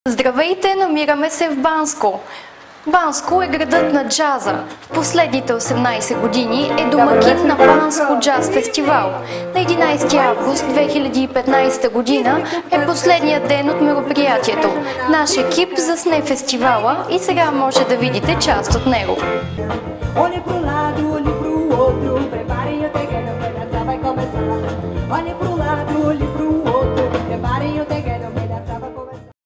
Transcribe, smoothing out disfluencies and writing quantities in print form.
Здравейте, намираме се в Банско. Банско е градът на джаза. В последните 18 години е домакин на Банско джаз фестивал. На 11 август 2015 година е последният ден от мероприятието. Наш екип засне фестивала и сега може да видите част от него.